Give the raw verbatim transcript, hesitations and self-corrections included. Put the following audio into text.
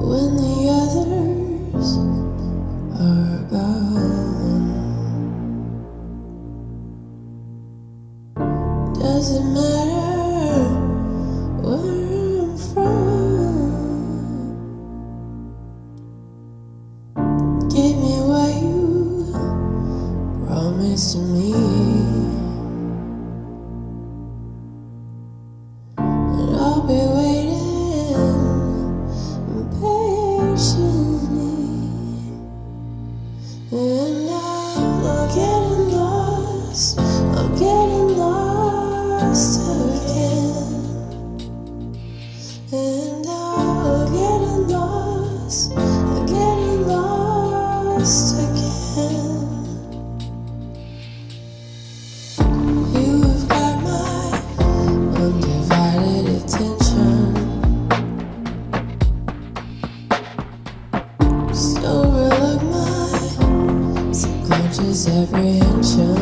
when the others are gone. Doesn't matter where I'm from. Give me what you promised to me, and I'll be waiting patiently. And I'm getting lost, I'm getting lost again. And I'm getting lost, I'm getting lost again. You've got my undivided attention. Just overlook my subconscious apprehension.